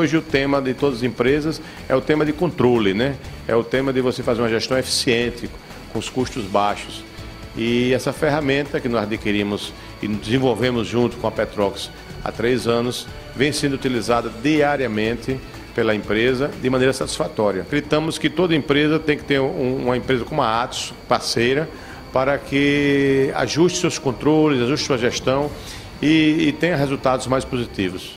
Hoje o tema de todas as empresas é o tema de controle, né? É o tema de você fazer uma gestão eficiente, com os custos baixos. E essa ferramenta que nós adquirimos e desenvolvemos junto com a Petrox há 3 anos, vem sendo utilizada diariamente pela empresa de maneira satisfatória. Acreditamos que toda empresa tem que ter uma empresa como a Atos, parceira, para que ajuste seus controles, ajuste sua gestão e tenha resultados mais positivos.